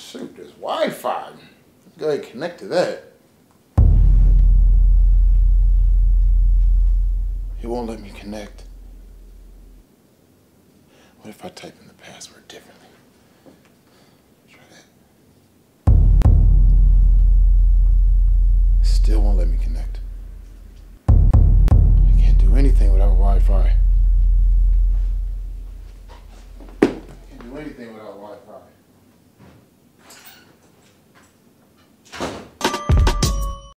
Shoot, there's Wi-Fi. Let's go ahead and connect to that. He won't let me connect. What if I type in the password?